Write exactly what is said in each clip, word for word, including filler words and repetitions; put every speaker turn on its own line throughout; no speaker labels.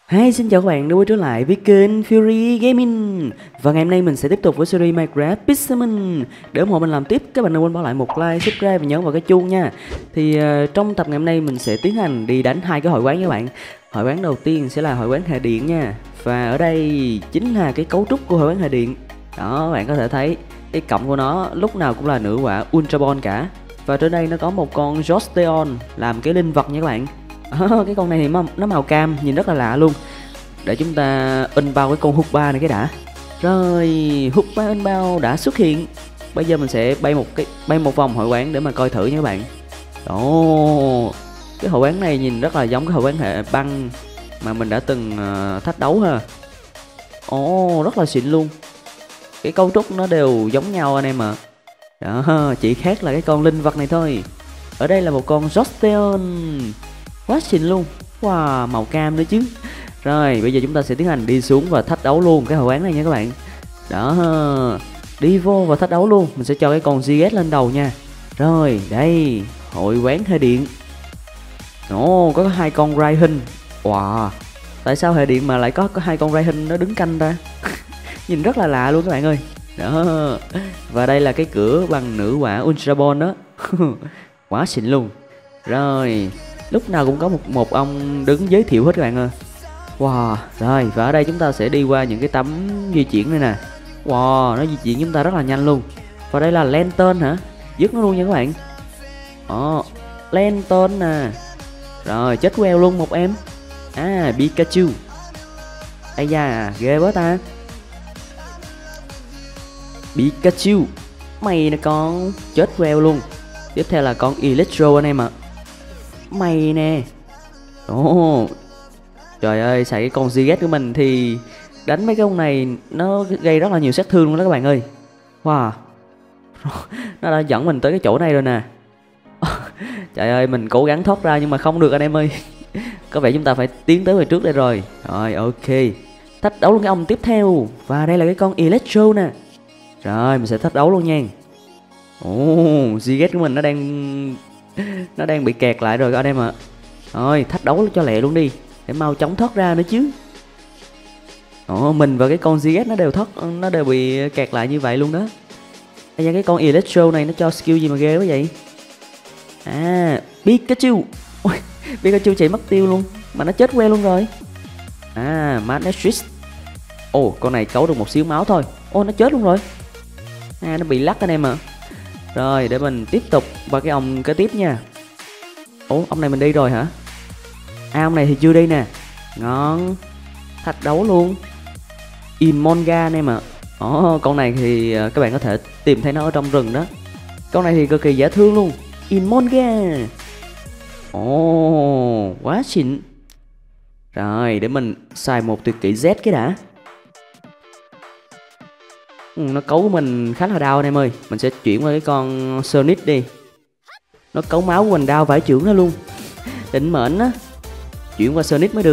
Hi, xin chào các bạn đã quay trở lại với kênh Fury Gaming. Và ngày hôm nay mình sẽ tiếp tục với series Minecraft Pixelmon. Để ủng hộ mình làm tiếp, các bạn đừng quên bỏ lại một like, subscribe và nhấn vào cái chuông nha. Thì uh, trong tập ngày hôm nay mình sẽ tiến hành đi đánh hai cái hội quán các bạn. Hội quán đầu tiên sẽ là hội quán hệ điện nha. Và ở đây chính là cái cấu trúc của hội quán hệ điện. Đó, các bạn có thể thấy cái cổng của nó lúc nào cũng là nữ quả Ultra Ball cả. Và trên đây nó có một con Josteon làm cái linh vật nha các bạn. Cái con này thì nó màu cam, nhìn rất là lạ luôn. Để chúng ta in bao cái con Hoopa này cái đã. Rồi, Hoopa in bao đã xuất hiện. Bây giờ mình sẽ bay một cái bay một vòng hội quán để mà coi thử nha các bạn. Ồ, cái hội quán này nhìn rất là giống cái hội quán hệ băng mà mình đã từng uh, thách đấu ha. Ồ, rất là xịn luôn. Cái cấu trúc nó đều giống nhau anh em ạ. Đó, chỉ khác là cái con linh vật này thôi. Ở đây là một con Josteon. Quá xịn luôn. Wow, màu cam nữa chứ. Rồi, bây giờ chúng ta sẽ tiến hành đi xuống và thách đấu luôn cái hội quán này nha các bạn. Đó, đi vô và thách đấu luôn. Mình sẽ cho cái con Ziget lên đầu nha. Rồi, đây, hội quán hệ điện. Ồ, có hai con Raihan. Wow, tại sao hệ điện mà lại có, có hai con Raihan nó đứng canh ta? Nhìn rất là lạ luôn các bạn ơi. Đó, và đây là cái cửa bằng nữ quả Ultra Ball đó. Quá xịn luôn. Rồi, lúc nào cũng có một một ông đứng giới thiệu hết các bạn ơi. Wow, rồi và ở đây chúng ta sẽ đi qua những cái tấm di chuyển này nè. Wow, nó di chuyển chúng ta rất là nhanh luôn. Và đây là Lantern hả? Dứt nó luôn nha các bạn. Ồ, Lantern nè. Rồi, chết queo luôn một em. À, Pikachu. Ây da, ghê quá ta. Pikachu, mày nè con. Chết queo luôn. Tiếp theo là con Electro anh em ạ. Mày nè. Ồ, trời ơi, xài cái con Ziget của mình thì đánh mấy cái con này nó gây rất là nhiều sát thương luôn đó các bạn ơi. Wow, nó đã dẫn mình tới cái chỗ này rồi nè. Trời ơi, mình cố gắng thoát ra nhưng mà không được anh em ơi. Có vẻ chúng ta phải tiến tới về trước đây rồi. Rồi, ok, thách đấu luôn cái ông tiếp theo. Và đây là cái con Electro nè. Rồi, mình sẽ thách đấu luôn nha. Ồ, Ziget của mình nó đang Nó đang bị kẹt lại rồi các anh em ạ. Rồi, thách đấu cho lẹ luôn đi để mau chóng thoát ra nữa chứ. Ồ, mình và cái con Ziget nó đều thoát, nó đều bị kẹt lại như vậy luôn đó. Bây giờ cái con Electro này nó cho skill gì mà ghê quá vậy? À, Pikachu. Ôi, Pikachu chạy mất tiêu luôn mà nó chết que luôn rồi. À, Magnetrix. Ồ, con này cấu được một xíu máu thôi. Ô, nó chết luôn rồi. À, nó bị lắc anh em ạ. Rồi, để mình tiếp tục qua cái ông kế tiếp nha. Ủa, ông này mình đi rồi hả? À, ông này thì chưa đi nè. Ngon. Thách đấu luôn. Imonga anh em ạ. Ồ, con này thì các bạn có thể tìm thấy nó ở trong rừng đó. Con này thì cực kỳ dễ thương luôn. Imonga. Ồ, quá xịn. Rồi, để mình xài một tuyệt kỹ Z cái đã. Ừ, nó cấu của mình khá là đau anh em ơi. Mình sẽ chuyển qua cái con Sonic đi. Nó cấu máu của mình đau vải trưởng nó luôn. Định mệnh á. Chuyển qua Sonic mới được.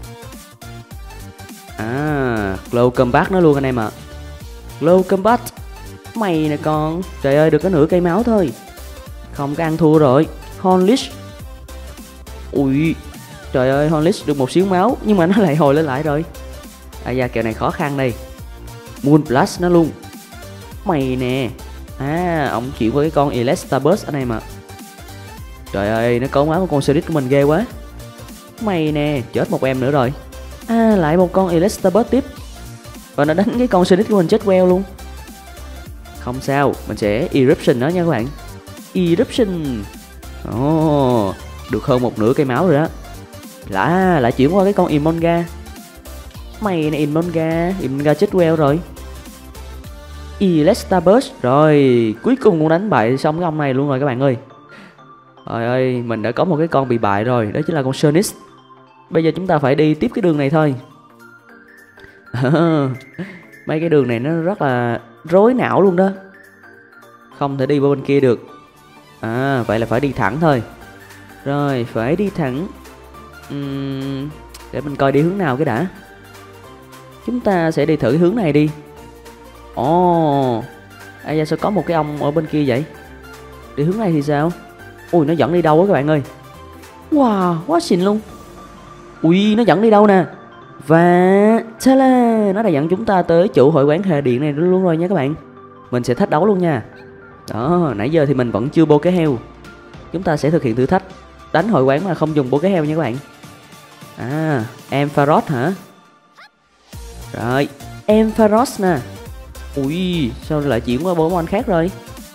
À, Glow Combat nó luôn anh em ạ. Glow Combat. Mày nè con. Trời ơi, được có nửa cây máu thôi. Không có ăn thua rồi. Hornlish. Ui, trời ơi, Hornlish được một xíu máu nhưng mà nó lại hồi lên lại rồi. À da, kèo này khó khăn đây. Moon Blast nó luôn. Mày nè. À, ông chuyển qua cái con Elastabuzz anh em ạ. Trời ơi, nó có máu của con Sonic của mình ghê quá. Mày nè, chết một em nữa rồi. À, lại một con Elastabuzz tiếp. Và nó đánh cái con Sonic của mình chết queo luôn. Không sao, mình sẽ Eruption đó nha các bạn. Eruption. Ồ, oh, được hơn một nửa cây máu rồi đó. Lại, lại chuyển qua cái con Imonga. Mày nè Imonga. Imonga chết queo rồi. Elastabuzz. Rồi, cuối cùng cũng đánh bại xong cái ông này luôn rồi các bạn ơi. Trời ơi, mình đã có một cái con bị bại rồi. Đó chính là con Sonic. Bây giờ chúng ta phải đi tiếp cái đường này thôi. Mấy cái đường này nó rất là rối não luôn đó. Không thể đi qua bên kia được. À, vậy là phải đi thẳng thôi. Rồi, phải đi thẳng. uhm, Để mình coi đi hướng nào cái đã. Chúng ta sẽ đi thử cái hướng này đi. Ồ, à da, sao có một cái ông ở bên kia vậy? Đi hướng này thì sao? Ui, nó dẫn đi đâu á các bạn ơi. Wow, quá xịn luôn. Ui, nó dẫn đi đâu nè. Và ta-la, nó đã dẫn chúng ta tới chủ hội quán hệ điện này luôn rồi nha các bạn. Mình sẽ thách đấu luôn nha. Đó, nãy giờ thì mình vẫn chưa bô cái heo. Chúng ta sẽ thực hiện thử thách đánh hội quán mà không dùng bô cái heo nha các bạn. À, Ampharos hả? Rồi, Ampharos nè. Ui, sao lại chuyển qua bộ môn khác rồi?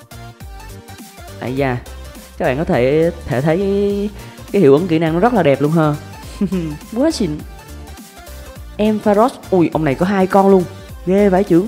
Ây da, các bạn có thể thể thấy cái hiệu ứng kỹ năng nó rất là đẹp luôn ha. Quá xịn. Ampharos, ui ông này có hai con luôn, ghê vãi chưởng.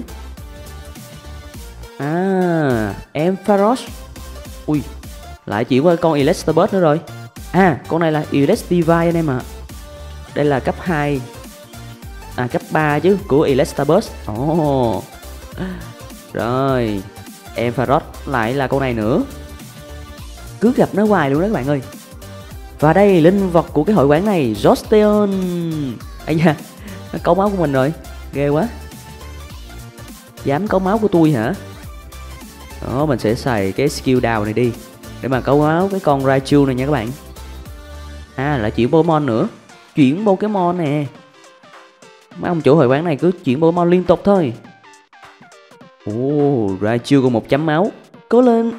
À, Ampharos, ui lại chuyển qua con Elastabuzz nữa rồi. À, con này là Elastivine anh em ạ. À. Đây là cấp hai, à cấp ba chứ, của Elastabuzz. Ồ oh. Rồi, Ampharos lại là con này nữa. Cứ gặp nó hoài luôn đó các bạn ơi. Và đây linh vật của cái hội quán này, Josteon. Ây da, nó cấu máu của mình rồi, ghê quá. Dám cấu máu của tôi hả? Đó, mình sẽ xài cái skill đào này đi để mà cấu máu cái con Raichu này nha các bạn. À, lại chuyển Pokemon nữa. Chuyển Pokemon nè. Mấy ông chủ hội quán này cứ chuyển Pokemon liên tục thôi. Ồ, oh, Raichu còn một chấm máu. Cố lên.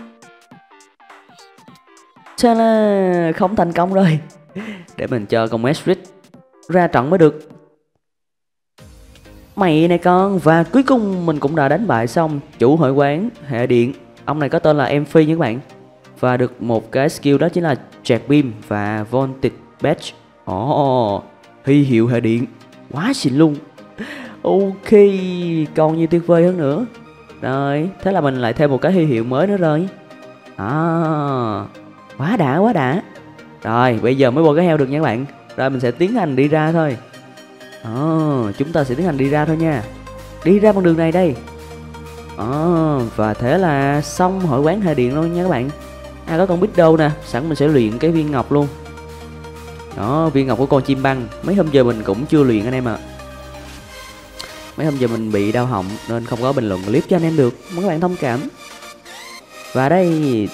Ta-la, không thành công rồi. Để mình cho con Mesrit ra trận mới được. Mày này con. Và cuối cùng mình cũng đã đánh bại xong chủ hội quán hệ điện. Ông này có tên là Amphi nha các bạn. Và được một cái skill đó chính là Jet Beam và Voltage Badge. Ồ, oh, huy hiệu hệ điện. Quá xịn luôn. Ok, còn nhiều tuyệt vời hơn nữa. Rồi, thế là mình lại thêm một cái huy hiệu mới nữa rồi. À, quá đã, quá đã. Rồi, bây giờ mới bô cái heo được nha các bạn. Rồi mình sẽ tiến hành đi ra thôi. Ờ, chúng ta sẽ tiến hành đi ra thôi nha. Đi ra bằng đường này đây. Ờ, và thế là xong hội quán hệ điện luôn nha các bạn. À, có con Biddo nè, sẵn mình sẽ luyện cái viên ngọc luôn. Đó, viên ngọc của con chim băng. Mấy hôm giờ mình cũng chưa luyện anh em ạ. À. Mấy hôm giờ mình bị đau họng nên không có bình luận clip cho anh em được. Mong các bạn thông cảm. Và đây,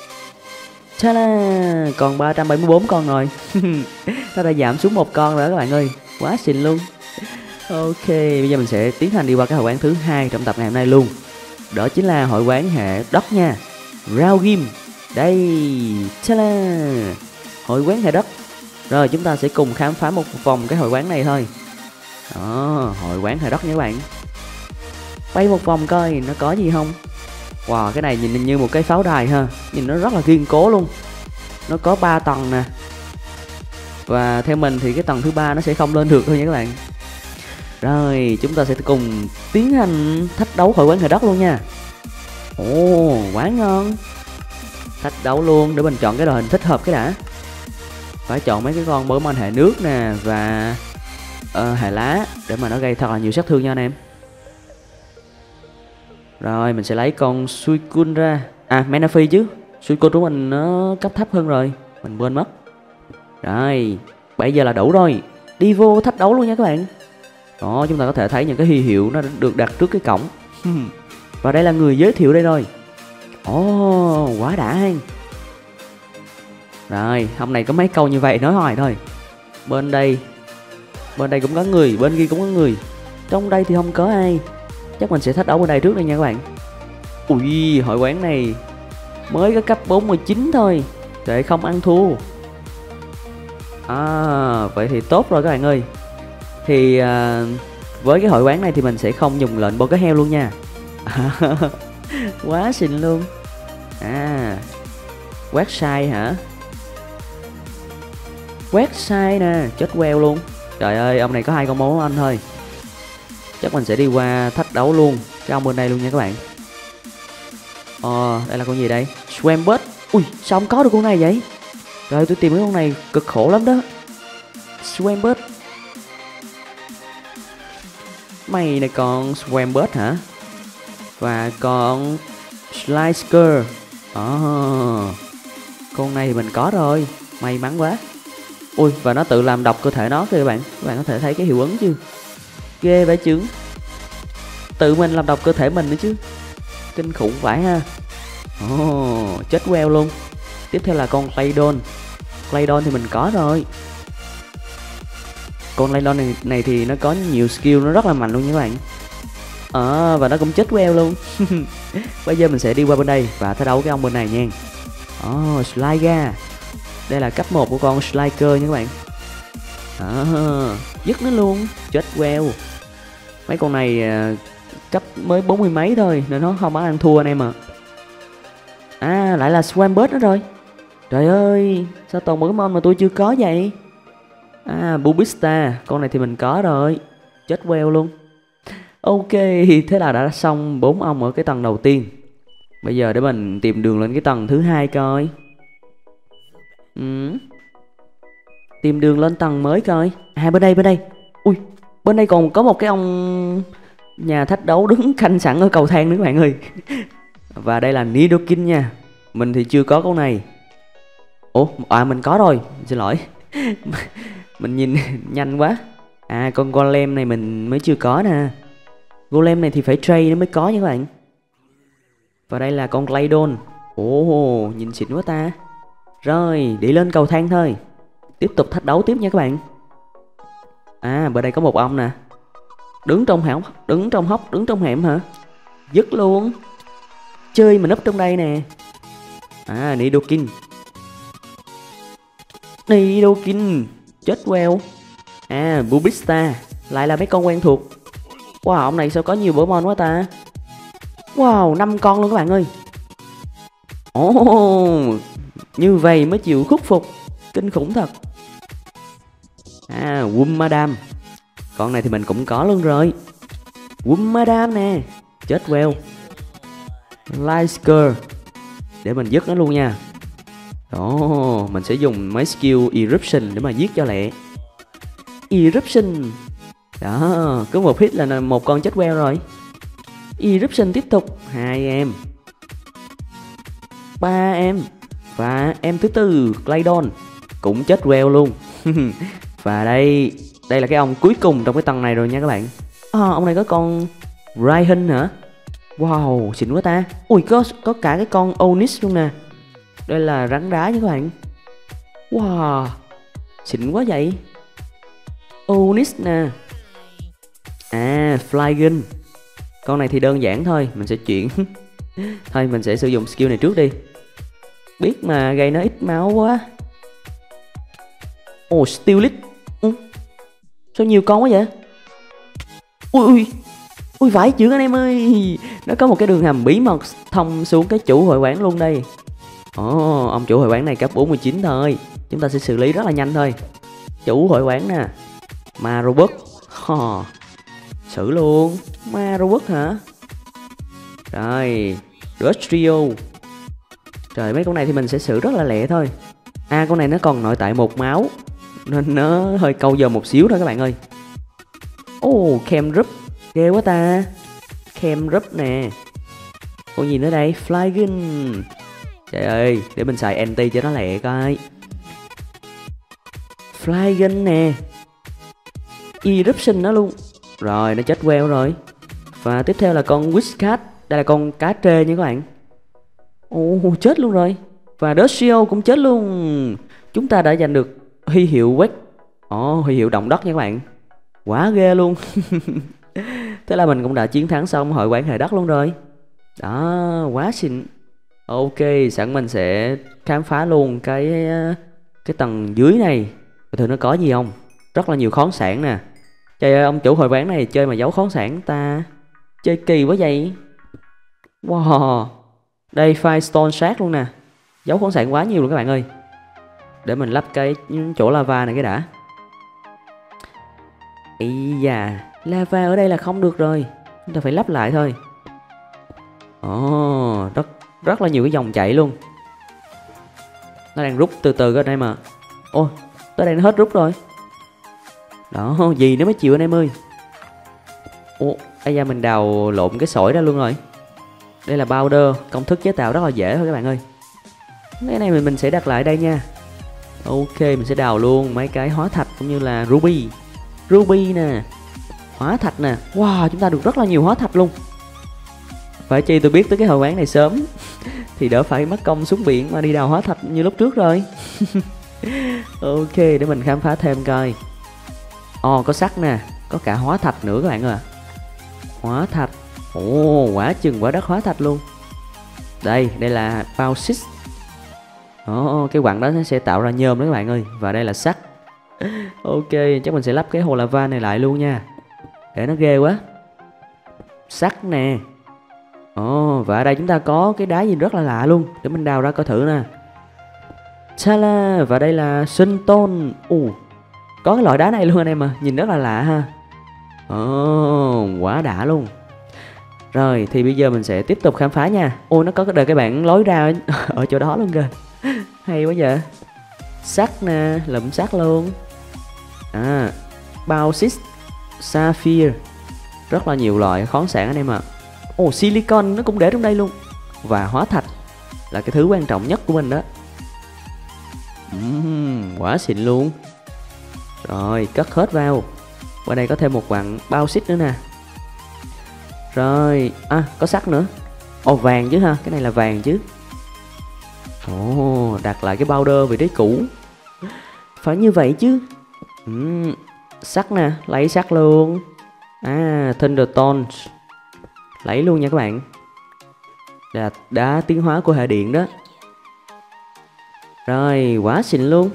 ta-da, còn ba trăm bảy mươi bốn con rồi. Nó đã giảm xuống một con rồi đó các bạn ơi. Quá xịn luôn. Ok, bây giờ mình sẽ tiến hành đi qua cái hội quán thứ hai trong tập ngày hôm nay luôn. Đó chính là hội quán hệ đất nha. Rao Game. Đây, ta-da, hội quán hệ đất. Rồi chúng ta sẽ cùng khám phá một vòng cái hội quán này thôi. Đó, hội quán hệ đất nha các bạn. Bay một vòng coi nó có gì không. Wow, cái này nhìn như một cái pháo đài ha. Nhìn nó rất là kiên cố luôn. Nó có ba tầng nè. Và theo mình thì cái tầng thứ ba nó sẽ không lên được thôi nha các bạn. Rồi, chúng ta sẽ cùng tiến hành thách đấu hội quán hệ đất luôn nha. Ồ, quá ngon. Thách đấu luôn, để mình chọn cái đội hình thích hợp cái đã. Phải chọn mấy cái con Pokemon hệ nước nè và uh, hệ lá để mà nó gây thật là nhiều sát thương nha anh em. Rồi mình sẽ lấy con Suicune ra. À, Manaphy chứ. Suicune của mình nó cấp thấp hơn rồi, mình quên mất. Rồi, bây giờ là đủ rồi. Đi vô thách đấu luôn nha các bạn. Đó, chúng ta có thể thấy những cái huy hiệu nó được đặt trước cái cổng. Và đây là người giới thiệu đây rồi. Ồ, oh, quá đã hay. Rồi, hôm nay có mấy câu như vậy nói hoài thôi. Bên đây Bên đây cũng có người, bên kia cũng có người. Trong đây thì không có ai. Chắc mình sẽ thách đấu bên đây trước đây nha các bạn. Ui, hội quán này mới có cấp bốn mươi chín thôi, để không ăn thua. À, vậy thì tốt rồi các bạn ơi. Thì à, với cái hội quán này thì mình sẽ không dùng lệnh bô cái heo luôn nha. Quá xịn luôn. À, quét sai hả? Quét sai nè, chết queo luôn. Trời ơi, ông này có hai con máu anh thôi. Chắc mình sẽ đi qua thách đấu luôn cái ông bên đây luôn nha các bạn. Ờ, đây là con gì đây? Swampert. Ui, sao không có được con này vậy? Rồi tôi tìm cái con này cực khổ lắm đó. Swampert. Mày này con Swampert hả? Và con Slisker. Ờ, con này thì mình có rồi. May mắn quá. Ui, và nó tự làm độc cơ thể nó kìa các bạn. Các bạn có thể thấy cái hiệu ứng chưa? Ghê vãi chưởng. Tự mình làm độc cơ thể mình nữa chứ. Kinh khủng vãi ha. Ồ, oh, chết queo luôn. Tiếp theo là con Claydon. Claydon thì mình có rồi. con Lydon này, này thì nó có nhiều skill, nó rất là mạnh luôn nha các bạn. Ờ, à, và nó cũng chết queo luôn. Bây giờ mình sẽ đi qua bên đây và thách đấu cái ông bên này nha. Ồ, oh, Sliga. Đây là cấp một của con Sliker nha các bạn. À, dứt nó luôn, chết queo. Mấy con này uh, cấp mới bốn mươi mấy thôi nên nó không có ăn thua anh em ạ. À. à, lại là Swampert nữa rồi. Trời ơi, sao toàn bộ cái mon mà tôi chưa có vậy? À, Bubista, con này thì mình có rồi. Chết queo luôn. Ok, thế là đã xong bốn ông ở cái tầng đầu tiên. Bây giờ để mình tìm đường lên cái tầng thứ hai coi. Ừ. Tìm đường lên tầng mới coi. À, bên đây, bên đây. Ui, bên đây còn có một cái ông nhà thách đấu đứng canh sẵn ở cầu thang nữa các bạn ơi. Và đây là Nidoking nha. Mình thì chưa có con này. Ủa, à mình có rồi, xin lỗi. Mình nhìn nhanh quá. À, con Golem này mình mới chưa có nè. Golem này thì phải trade nó mới có nha các bạn. Và đây là con Glydon. Ồ, nhìn xịn quá ta. Rồi, đi lên cầu thang thôi. Tiếp tục thách đấu tiếp nha các bạn. À, bên đây có một ông nè. Đứng trong hẻm, đứng trong hốc, đứng trong hẻm hả? Dứt luôn. Chơi mình núp trong đây nè. À, Nidoking. Nidoking. Chết queo. À, Bubista. Lại là mấy con quen thuộc. Wow, ông này sao có nhiều Pokemon quá ta. Wow, năm con luôn các bạn ơi. Ồ, oh, như vậy mới chịu khuất phục. Kinh khủng thật. À, Womadam. Con này thì mình cũng có luôn rồi. Womadam nè. Chết queo. Lysker. Để mình dứt nó luôn nha. Đó, mình sẽ dùng mấy skill Eruption để mà giết cho lẹ. Eruption. Đó, cứ một hit là một con chết queo rồi. Eruption tiếp tục. Hai em. Ba em. Và em thứ tư, Glydon. Cũng chết queo luôn. Và đây, đây là cái ông cuối cùng trong cái tầng này rồi nha các bạn. À, ông này có con Raihan hả? Wow, xịn quá ta. Ui, có, có cả cái con Onix luôn nè. Đây là rắn đá nha các bạn. Wow, xịn quá vậy. Onix nè. À, Flygon. Con này thì đơn giản thôi, mình sẽ chuyển. Thôi mình sẽ sử dụng skill này trước đi. Biết mà gây nó ít máu quá. Ồ, oh, Steelix. Ừ. Sao nhiều con quá vậy? Ui ui. Ui vãi chưởng anh em ơi. Nó có một cái đường hầm bí mật thông xuống cái chủ hội quán luôn đây. Ồ, oh, ông chủ hội quán này cấp bốn mươi chín thôi. Chúng ta sẽ xử lý rất là nhanh thôi. Chủ hội quán nè. Ma robot. Oh, xử luôn. Ma robot hả? Rồi, Dustrio. Trời, mấy con này thì mình sẽ xử rất là lẹ thôi. À, con này nó còn nội tại một máu nên nó hơi câu giờ một xíu thôi các bạn ơi. Ồ, oh, Camrup. Ghê quá ta. Camrup nè. Con gì nữa đây? Flygon. Trời ơi, để mình xài anti cho nó lẹ coi. Flygon nè. Eruption nó luôn. Rồi, nó chết queo rồi. Và tiếp theo là con Whiscat. Đây là con cá trê nha các bạn. Ồ, oh, chết luôn rồi. Và Dustrio cũng chết luôn. Chúng ta đã giành được huy hiệu quét. Ồ, oh, huy hiệu động đất nha các bạn. Quá ghê luôn. Thế là mình cũng đã chiến thắng xong hội quán hệ đất luôn rồi. Đó, quá xịn. Ok, sẵn mình sẽ khám phá luôn cái cái tầng dưới này. Thử nó có gì không. Rất là nhiều khoáng sản nè. Trời ơi, ông chủ hội quán này chơi mà giấu khoáng sản ta. Chơi kỳ quá vậy. Wow. Đây Firestone Shark luôn nè. Giấu khoáng sản quá nhiều luôn các bạn ơi. Để mình lắp cái chỗ lava này cái đã. Ý da, lava ở đây là không được rồi. Chúng ta phải lắp lại thôi. Ồ, oh, rất, rất là nhiều cái dòng chảy luôn. Nó đang rút từ từ ở đây mà. Ôi, oh, tới đây nó hết rút rồi. Đó, gì nó mới chịu anh em ơi. Ồ, oh, ây da mình đào lộn cái sỏi ra luôn rồi. Đây là powder, công thức chế tạo rất là dễ thôi các bạn ơi. Cái này mình, mình sẽ đặt lại đây nha. Ok, mình sẽ đào luôn mấy cái hóa thạch cũng như là ruby. Ruby nè. Hóa thạch nè. Wow, chúng ta được rất là nhiều hóa thạch luôn. Phải chi tôi biết tới cái hội quán này sớm thì đỡ phải mất công xuống biển mà đi đào hóa thạch như lúc trước rồi. Ok, để mình khám phá thêm coi. Ồ, có sắt nè, có cả hóa thạch nữa các bạn ơi. Hóa thạch. Ồ, quả chừng quả đất hóa thạch luôn. Đây, đây là bauxit. Ồ, cái quặng đó nó sẽ tạo ra nhôm đó các bạn ơi. Và đây là sắt. Ok, chắc mình sẽ lắp cái hồ lava này lại luôn nha, để nó ghê quá. Sắt nè. Ồ, và ở đây chúng ta có cái đá gì rất là lạ luôn. Để mình đào ra coi thử nè. Ta-la, và đây là sinh tôn. Ồ, có cái loại đá này luôn anh em à, nhìn rất là lạ ha. Ồ, quá đã luôn. Rồi, thì bây giờ mình sẽ tiếp tục khám phá nha. Ôi, nó có cái đời cái bảng lối ra ở chỗ đó luôn kìa. Hay quá vậy. Sắt nè, lụm sắt luôn. À, bauxit, sapphire, rất là nhiều loại khoáng sản anh em ạ. Ồ, silicon nó cũng để trong đây luôn. Và hóa thạch là cái thứ quan trọng nhất của mình đó. uhm, Quá xịn luôn. Rồi, cất hết vào. Qua đây có thêm một quặng bauxit nữa nè. Rồi, à, có sắt nữa. Ồ, vàng chứ ha, cái này là vàng chứ. Ồ, đặt lại cái powder vị trí cũ. Phải như vậy chứ. uhm, Sắt nè, lấy sắt luôn. À, Thunderstone, lấy luôn nha các bạn. Là đá tiến hóa của hệ điện đó. Rồi, quá xịn luôn.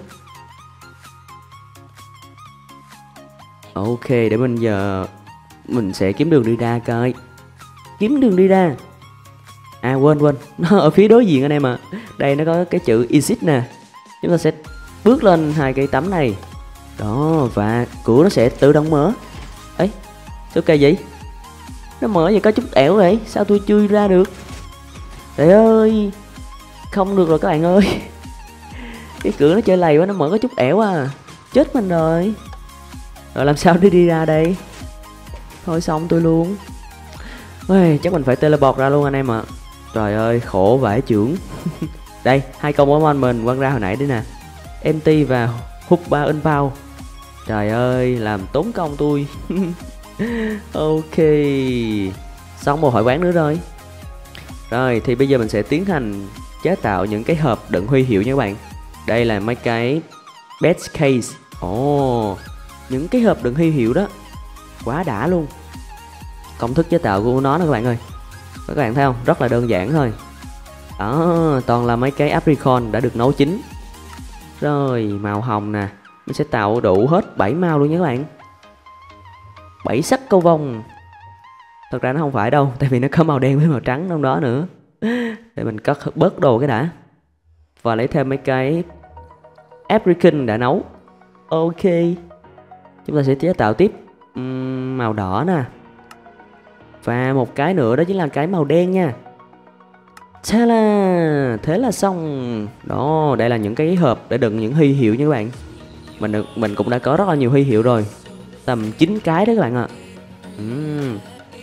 Ok, để mình giờ mình sẽ kiếm đường đi ra coi. Kiếm đường đi ra. À quên quên, nó ở phía đối diện anh em ạ. À. Đây nó có cái chữ exit nè. Chúng ta sẽ bước lên hai cây tấm này. Đó, và cửa nó sẽ tự động mở. Ấy, sao cây vậy? Nó mở vậy có chút ẻo vậy, sao tôi chui ra được? Trời ơi, không được rồi các bạn ơi. Cái cửa nó chơi lầy quá, nó mở có chút ẻo à. Chết mình rồi. Rồi làm sao để đi ra đây? Thôi xong tôi luôn. Ôi, chắc mình phải teleport ra luôn anh em ạ. À. Trời ơi, khổ vãi chưởng. Đây, hai công bóng mình quăng ra hồi nãy đấy nè. Empty và hút ba inbound. Trời ơi, làm tốn công tôi. Ok, xong một hội quán nữa rồi. Rồi, thì bây giờ mình sẽ tiến hành chế tạo những cái hộp đựng huy hiệu nha các bạn. Đây là mấy cái best case. Ồ, oh, những cái hộp đựng huy hiệu đó quá đã luôn. Công thức chế tạo của nó nè các bạn ơi. Các bạn thấy không? Rất là đơn giản thôi. Đó, toàn là mấy cái apricot đã được nấu chín. Rồi, màu hồng nè. Mình sẽ tạo đủ hết bảy màu luôn nha các bạn. bảy sắc cầu vồng. Thật ra nó không phải đâu, tại vì nó có màu đen với màu trắng trong đó nữa. Để mình cất bớt đồ cái đã. Và lấy thêm mấy cái apricot đã nấu. Ok, chúng ta sẽ chế tạo tiếp uhm, màu đỏ nè. Và một cái nữa đó chính là cái màu đen nha. Thế là, thế là xong. Đó, đây là những cái hộp để đựng những huy hiệu nha các bạn. Mình được, mình cũng đã có rất là nhiều huy hiệu rồi. Tầm chín cái đó các bạn ạ. uhm.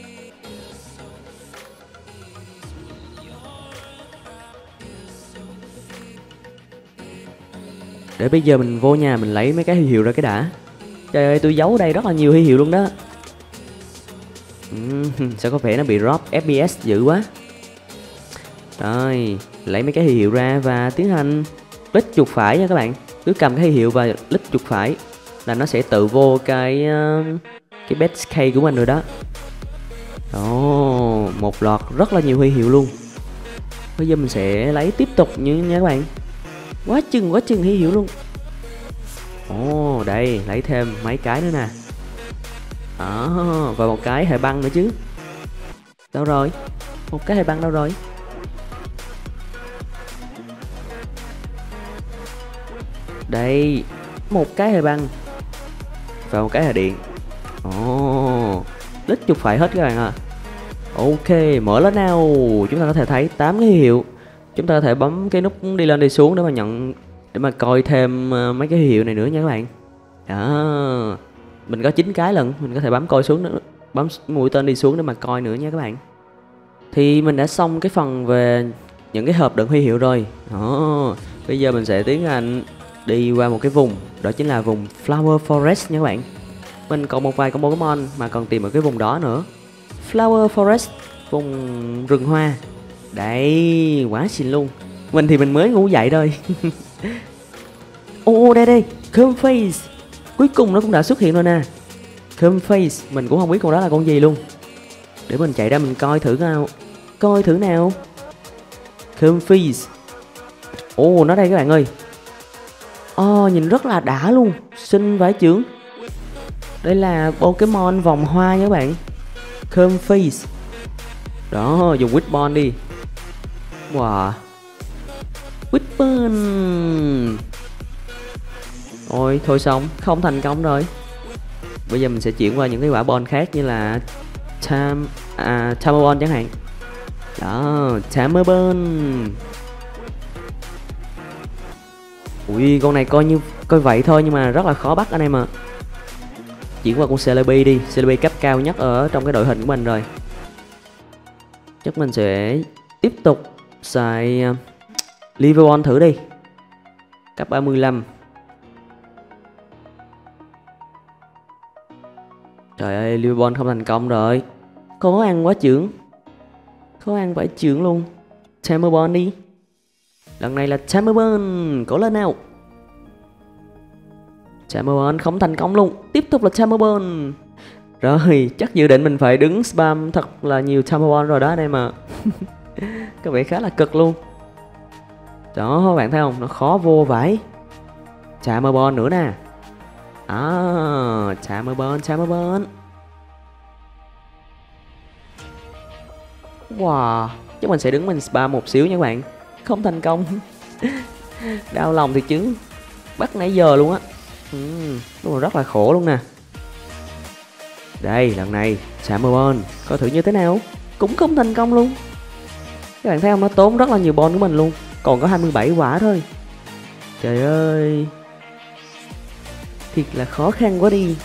Để bây giờ mình vô nhà mình lấy mấy cái huy hiệu ra cái đã. Trời ơi, tôi giấu ở đây rất là nhiều huy hiệu luôn đó. uhm, Sao có vẻ nó bị drop ép pê ét dữ quá. Rồi, lấy mấy cái huy hiệu ra và tiến hành click chuột phải nha các bạn. Cứ cầm cái huy hiệu và click chuột phải là nó sẽ tự vô cái uh, cái best case của mình rồi đó. Đó, một loạt rất là nhiều huy hiệu luôn. Bây giờ mình sẽ lấy tiếp tục như nha các bạn. Quá chừng quá chừng huy hiệu luôn. Ồ, đây, lấy thêm mấy cái nữa nè. Đó, và một cái hệ băng nữa chứ. Đâu rồi? Một cái hệ băng đâu rồi? Đây, một cái hệ băng và một cái hệ điện. Ồ, lít chục phải hết các bạn ạ. À. Ok, mở lên nào. Chúng ta có thể thấy tám cái hiệu. Chúng ta có thể bấm cái nút đi lên đi xuống để mà nhận, để mà coi thêm mấy cái hiệu này nữa nha các bạn. Đó, mình có chín cái lần, mình có thể bấm coi xuống nữa, bấm mũi tên đi xuống để mà coi nữa nha các bạn. Thì mình đã xong cái phần về những cái hộp đựng huy hiệu rồi. Đó, bây giờ mình sẽ tiến hành đi qua một cái vùng, đó chính là vùng Flower Forest nha các bạn. Mình còn một vài combo Pokemon mà còn tìm ở cái vùng đó nữa. Flower Forest, vùng rừng hoa. Đây, quá xinh luôn. Mình thì mình mới ngủ dậy thôi. Ô, đây đây, Comb Face. Cuối cùng nó cũng đã xuất hiện rồi nè. Comface, mình cũng không biết con đó là con gì luôn. Để mình chạy ra mình coi thử nào. Coi thử nào. Comface. Ồ, nó đây các bạn ơi. Ồ, nhìn rất là đã luôn. Xinh vãi chưởng. Đây là Pokemon vòng hoa nha các bạn. Comface. Đó, dùng Wishbone đi. Wow. Wishbone. Ôi, thôi xong, không thành công rồi. Bây giờ mình sẽ chuyển qua những cái quả ball khác như là Tam, à, Tamabon chẳng hạn. Đó, Tamabon. Ui, con này coi như coi vậy thôi nhưng mà rất là khó bắt anh em ạ. Chuyển qua con Celebi đi, Celebi cấp cao nhất ở trong cái đội hình của mình rồi. Chắc mình sẽ tiếp tục xài uh, Liveon thử đi. Cấp ba mươi lăm. Trời ơi, Liveon không thành công rồi. Khó ăn quá chưởng. Khó ăn phải chưởng luôn. Tamabon đi. Lần này là Tamabon. Cố lên nào. Tamabon không thành công luôn. Tiếp tục là Tamabon. Rồi, chắc dự định mình phải đứng spam thật là nhiều Tamabon rồi đó anh em ạ. Có vẻ khá là cực luôn. Đó, bạn thấy không? Nó khó vô vãi. Tamabon nữa nè. À, Tamabon, Tamabon. Wow, chắc mình sẽ đứng mình spam một xíu nha các bạn. Không thành công. Đau lòng thì chứ. Bắt nãy giờ luôn á. Ừ, đúng là rất là khổ luôn nè. Đây, lần này Tamabon coi thử như thế nào. Cũng không thành công luôn. Các bạn thấy không? Nó tốn rất là nhiều bon của mình luôn. Còn có hai mươi bảy quả thôi. Trời ơi, thiệt là khó khăn quá đi.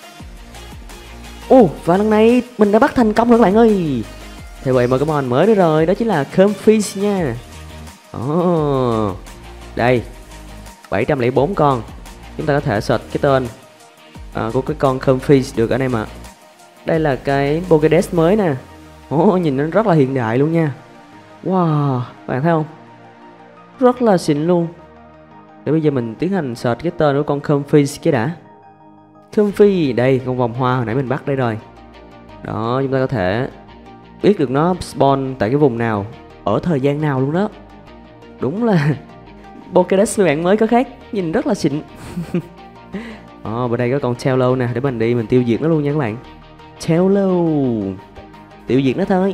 Ồ, và lần này mình đã bắt thành công rồi các bạn ơi. Thì vậy Pokemon mới nữa rồi, đó chính là Comfeast nha. Ồ, đây, bảy trăm lẻ bốn con. Chúng ta có thể search cái tên à, của cái con Comfeast được anh em ạ. Đây là cái Pokédex mới nè. Ồ, nhìn nó rất là hiện đại luôn nha. Wow, bạn thấy không? Rất là xịn luôn. Để bây giờ mình tiến hành search cái tên của con Comfeast cái đã. Comfy, đây con vòng hoa hồi nãy mình bắt đây rồi. Đó, chúng ta có thể biết được nó spawn tại cái vùng nào, ở thời gian nào luôn đó. Đúng là Pokédex với bạn mới có khác, nhìn rất là xịn. Ồ, bên đây có con Taillow nè, để mình đi mình tiêu diệt nó luôn nha các bạn. Taillow, tiêu diệt nó thôi.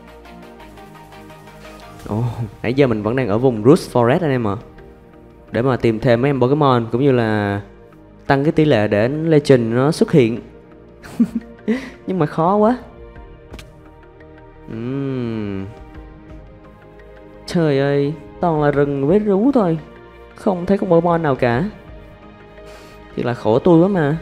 Ồ, nãy giờ mình vẫn đang ở vùng Roost Forest anh em ạ. Để mà tìm thêm mấy em Pokemon cũng như là tăng cái tỷ lệ để Legend nó xuất hiện. Nhưng mà khó quá. uhm. Trời ơi, toàn là rừng với rú thôi. Không thấy con Pokemon nào cả. Thì là khổ tôi quá mà.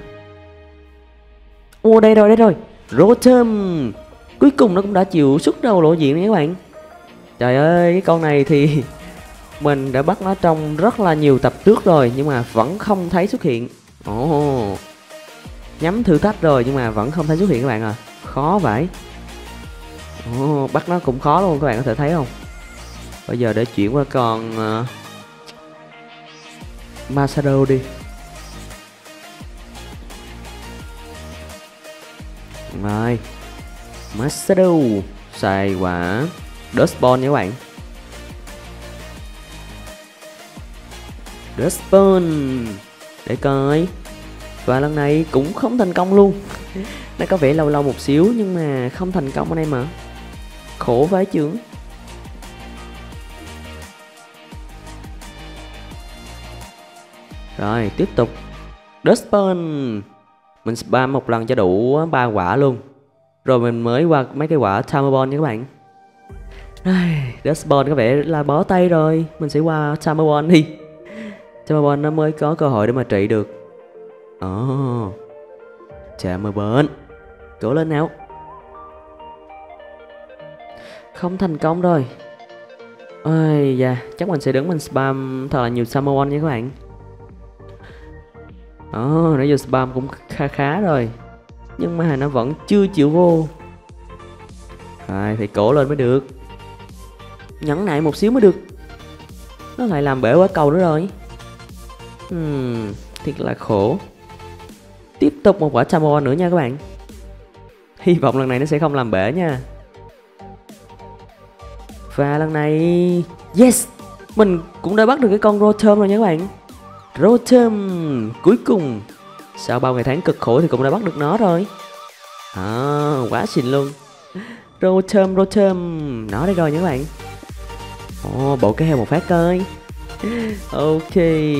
Ô, đây rồi, đây rồi. Rotom. Cuối cùng nó cũng đã chịu xuất đầu lộ diện nha các bạn. Trời ơi, cái con này thì mình đã bắt nó trong rất là nhiều tập trước rồi, nhưng mà vẫn không thấy xuất hiện. Ồ, oh, nhắm thử thách rồi nhưng mà vẫn không thấy xuất hiện các bạn à. Khó vậy. Ồ, oh, bắt nó cũng khó luôn, các bạn có thể thấy không. Bây giờ để chuyển qua con uh, Masado đi. Rồi, Masado xài quả Dust Ball nha các bạn. Dust Ball để coi. Và lần này cũng không thành công luôn. Nó có vẻ lâu lâu một xíu nhưng mà không thành công anh em ạ. Khổ vãi chưởng. Rồi tiếp tục Dust Ball. Mình spam một lần cho đủ ba quả luôn. Rồi mình mới qua mấy cái quả Tamabon nha các bạn. Dust Ball có vẻ là bó tay rồi. Mình sẽ qua Tamabon đi. Tamabon nó mới có cơ hội để mà trị được. Ồ, oh, Tamabon, cố lên nào. Không thành công rồi. Ôi da, chắc mình sẽ đứng mình spam thật là nhiều Tamabon nha các bạn. Ồ, oh, nãy giờ spam cũng khá khá rồi, nhưng mà nó vẫn chưa chịu vô. Rồi, thì cố lên mới được. Nhẫn nại một xíu mới được. Nó lại làm bể quả cầu nữa rồi. Hmm, thiệt là khổ. Tiếp tục một quả Tamor nữa nha các bạn. Hy vọng lần này nó sẽ không làm bể nha. Và lần này yes, mình cũng đã bắt được cái con Rotom rồi nha các bạn. Rotom cuối cùng sau bao ngày tháng cực khổ thì cũng đã bắt được nó rồi. À, quá xịn luôn. Rotom Rotom nó đây rồi nha các bạn. Ồ, bộ cái heo một phát coi. Ok.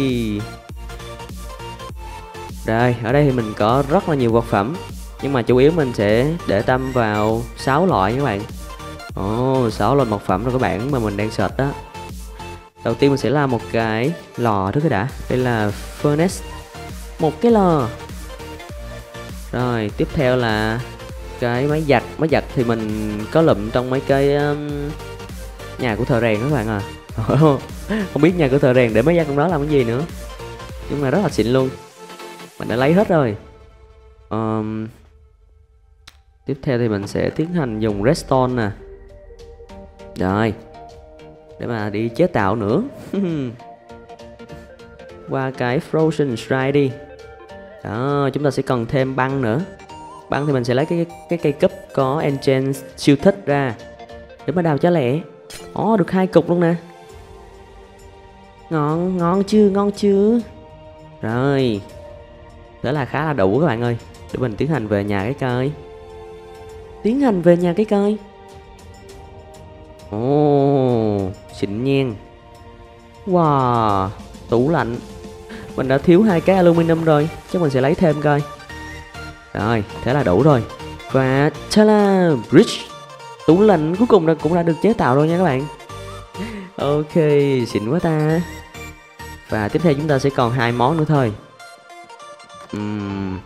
Rồi, ở đây thì mình có rất là nhiều vật phẩm, nhưng mà chủ yếu mình sẽ để tâm vào sáu loại nha các bạn. Ồ, sáu loại vật phẩm rồi các bạn mà mình đang search đó. Đầu tiên mình sẽ làm một cái lò trước cái đã. Đây là furnace, một cái lò. Rồi, tiếp theo là cái máy giặt. Máy giặt thì mình có lụm trong mấy cái um, nhà của thợ rèn các bạn à. Không biết nhà của thợ rèn để máy giặt trong đó làm cái gì nữa, nhưng mà rất là xịn luôn. Mình đã lấy hết rồi. um, Tiếp theo thì mình sẽ tiến hành dùng redstone nè. Rồi, để mà đi chế tạo nữa. Qua cái frozen shrine đi. Đó, chúng ta sẽ cần thêm băng nữa. Băng thì mình sẽ lấy cái cái cây cúp có enchant siêu thích ra để mà đào cho lẹ. Ồ, được hai cục luôn nè. Ngon, ngon chưa, ngon chưa. Rồi, thế là khá là đủ các bạn ơi. Để mình tiến hành về nhà cái coi. Tiến hành về nhà cái coi. Ồ, xịn nhen. Wow, tủ lạnh. Mình đã thiếu hai cái aluminum rồi, chắc mình sẽ lấy thêm coi. Rồi, thế là đủ rồi. Và ta-da, bridge. Tủ lạnh cuối cùng đã, cũng đã được chế tạo rồi nha các bạn. Ok, xịn quá ta. Và tiếp theo chúng ta sẽ còn hai món nữa thôi. uhm.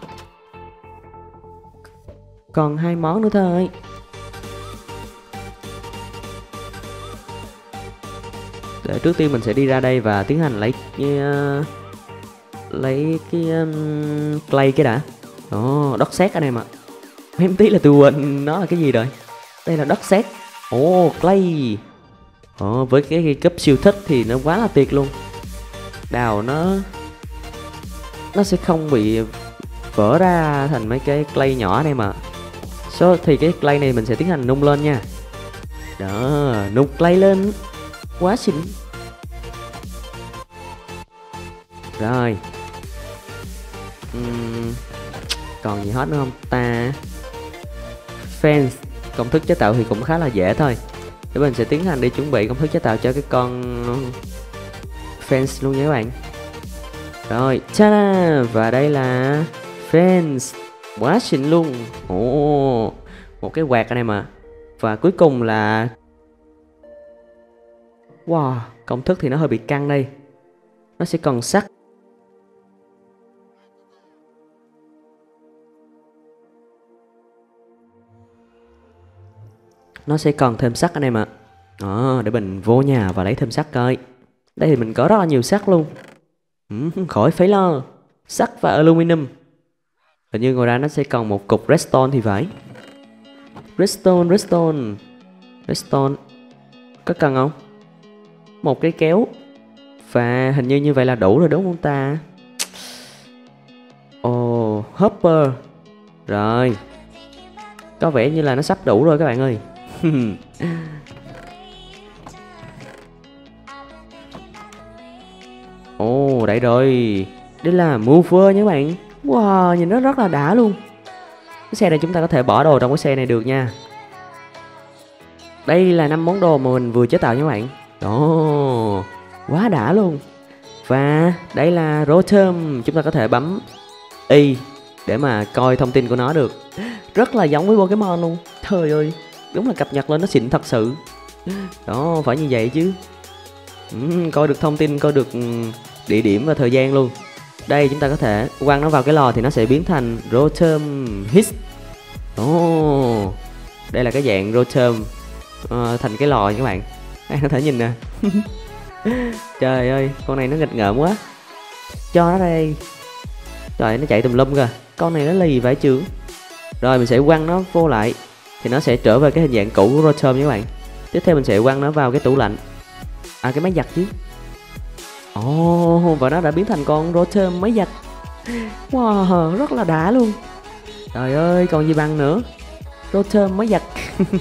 Còn hai món nữa thôi. Để trước tiên mình sẽ đi ra đây và tiến hành lấy uh, lấy cái um, clay cái đã. Ồ, đất sét anh em ạ. Em tí là tôi quên nó là cái gì rồi. Đây là đất sét. Ồ, clay. Ồ, với cái, cái cấp siêu thích thì nó quá là tuyệt luôn. Đào nó nó sẽ không bị vỡ ra thành mấy cái clay nhỏ này mà. So, thì cái clay này mình sẽ tiến hành nung lên nha. Đó, nung clay lên. Quá xịn. Rồi. uhm, Còn gì hết nữa không ta? Fence. Công thức chế tạo thì cũng khá là dễ thôi. Để mình sẽ tiến hành đi chuẩn bị công thức chế tạo cho cái con fence luôn nha các bạn. Rồi, ta-da! Và đây là fence. Quá xịn luôn. Ồ, một cái quạt này mà. Và cuối cùng là wow, công thức thì nó hơi bị căng đây. Nó sẽ còn sắt. Nó sẽ còn thêm sắt anh em ạ. Đó, để mình vô nhà và lấy thêm sắt coi. Đây thì mình có rất là nhiều sắt luôn. Ừ, khỏi phải lo. Sắt và aluminum. Hình như ngoài ra nó sẽ còn một cục redstone thì phải. Redstone, redstone. Redstone. Có cần không? Một cái kéo. Và hình như như vậy là đủ rồi đúng không ta? Ồ, oh, hopper. Rồi. Có vẻ như là nó sắp đủ rồi các bạn ơi. Ồ, oh, đây rồi. Đây là mover nha các bạn. Wow, nhìn nó rất là đã luôn. Cái xe này chúng ta có thể bỏ đồ trong cái xe này được nha. Đây là năm món đồ mà mình vừa chế tạo nha các bạn. Ồ, quá đã luôn. Và đây là Rotom. Chúng ta có thể bấm Y để mà coi thông tin của nó được. Rất là giống với Pokemon luôn. Trời ơi, đúng là cập nhật lên nó xịn thật sự. Đó, phải như vậy chứ. ừ, Coi được thông tin, coi được địa điểm và thời gian luôn. Đây chúng ta có thể quăng nó vào cái lò thì nó sẽ biến thành Rotom Hit. Ồ, đây là cái dạng Rotom uh, thành cái lò nha các bạn. Các có thể nhìn nè. Trời ơi, con này nó nghịch ngợm quá. Cho nó đây. Trời, nó chạy tùm lum kìa. Con này nó lì vãi chưởng. Rồi mình sẽ quăng nó vô lại thì nó sẽ trở về cái hình dạng cũ của Rotom nha các bạn. Tiếp theo mình sẽ quăng nó vào cái tủ lạnh. À, cái máy giặt chứ. Ồ, oh, và nó đã biến thành con Rotom máy giặt. Wow, rất là đã luôn. Trời ơi, còn gì bằng nữa. Rotom mới giật.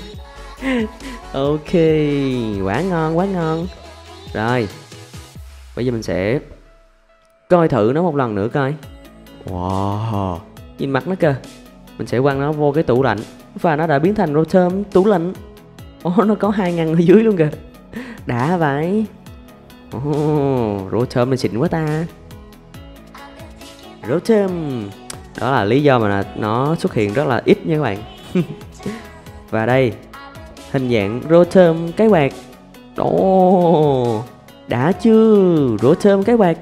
Ok, quá ngon, quá ngon. Rồi, bây giờ mình sẽ coi thử nó một lần nữa coi. Wow, nhìn mặt nó kìa. Mình sẽ quăng nó vô cái tủ lạnh và nó đã biến thành Rotom tủ lạnh. Ồ, nó có hai ngăn ở dưới luôn kìa. Đã vậy. Ồ, Rotom mình xịn quá ta. Rotom. Đó là lý do mà nó xuất hiện rất là ít nha các bạn. Và đây, hình dạng Rotom cái quạt. Ồ, đã chưa? Rotom cái quạt.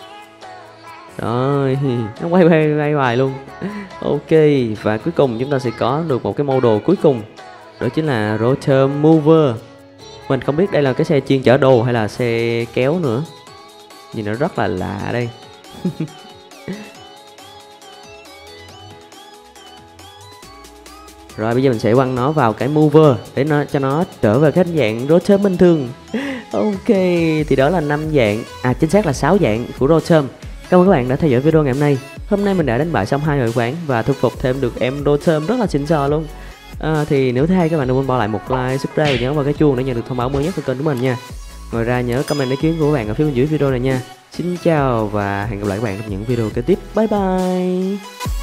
Rồi, nó quay quay quay hoài luôn. Ok, và cuối cùng chúng ta sẽ có được một cái mô đồ cuối cùng. Đó chính là Rotom Mover. Mình không biết đây là cái xe chuyên chở đồ hay là xe kéo nữa. Nhìn nó rất là lạ đây. Rồi bây giờ mình sẽ quăng nó vào cái mover để nó cho nó trở về cái dạng Rotom bình thường. Ok, thì đó là năm dạng, à chính xác là sáu dạng của Rotom. Cảm ơn các bạn đã theo dõi video ngày hôm nay. Hôm nay mình đã đánh bại xong hai đội quán và thu phục thêm được em Rotom rất là xịn sò luôn. À, thì nếu thấy hay các bạn đừng quên bỏ lại một like, subscribe và nhấn vào cái chuông để nhận được thông báo mới nhất của kênh của mình nha. Ngoài ra nhớ comment ý kiến của các bạn ở phía bên dưới video này nha. Xin chào và hẹn gặp lại các bạn trong những video kế tiếp. Bye bye.